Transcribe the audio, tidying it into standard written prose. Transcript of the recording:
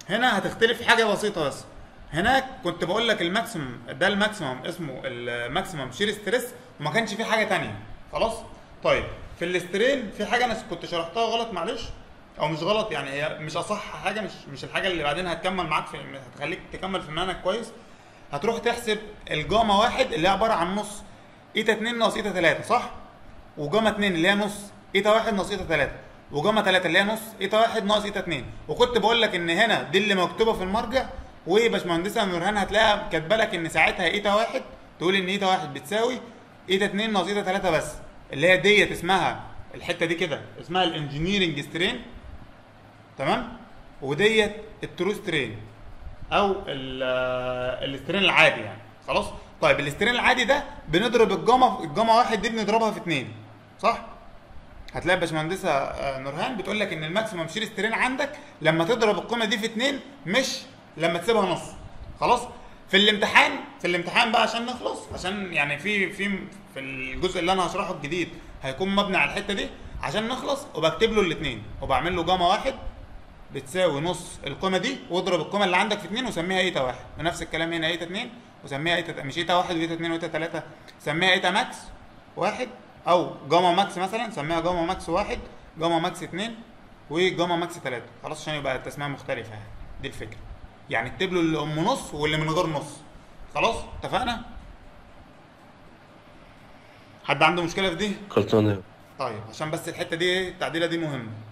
هنا هتختلف حاجه بسيطه بس. هناك كنت بقول لك الماكسيمم ده، الماكسيمم اسمه الماكسيمم شير ستريس، وما كانش فيه حاجه تانية. خلاص. طيب في الاسترين في حاجه انا كنت شرحتها غلط، معلش، او مش غلط يعني، هي مش اصح حاجه، مش الحاجه اللي بعدين هتكمل معاك في، هتخليك تكمل في المنهج كويس. هتروح تحسب الجاما واحد اللي هي عباره عن نص ايتا 2 ناقص ايتا 3، صح؟ وجاما 2 اللي هي نص ايتا 1 ناقص ايتا 3، وجاما 3 اللي هي نص ايتا 1 ناقص ايتا 2. وكنت بقول لك ان هنا دي اللي مكتوبه في المرجع، وباشمهندسه نورهان هتلاقيها كاتبه لك ان ساعتها ايتا 1 تقول ان ايتا 1 بتساوي ايتا 2 ناقص ايتا 3 بس، اللي هي ديت اسمها الحته دي كده اسمها الانجينيرنج سترين، تمام؟ وديت الترو سترين او الاسترين العادي يعني. خلاص. طيب الاسترين العادي ده بنضرب الجاما واحد دي بنضربها في 2، صح؟ هتلاقي باشمهندسه نورهان بتقول لك ان الماكسيمم شير سترين عندك لما تضرب القيمه دي في 2، مش لما تسيبها نص. خلاص. في الامتحان بقى عشان نخلص، عشان يعني في الجزء اللي انا هشرحه الجديد هيكون مبني على الحته دي، عشان نخلص وبكتب له الاثنين وبعمل له جاما واحد بتساوي نص القيمه دي، واضرب القيمه اللي عندك في 2 وسميها ايتا واحد، ونفس الكلام هنا ايتا 2 وسميها ايتا، مش ايتا واحد وايتا 2 وايتا 3، سميها ايتا ماكس واحد، او جاما ماكس مثلا سميها جاما ماكس واحد، جاما ماكس 2، وجاما ماكس 3. خلاص عشان يبقى التسميه مختلفه يعني. دي الفكره. يعني اكتب له اللي ام نص واللي من غير نص. خلاص اتفقنا؟ حد عنده مشكله في دي؟ خلصانة. طيب عشان بس الحته دي التعديله دي مهمه.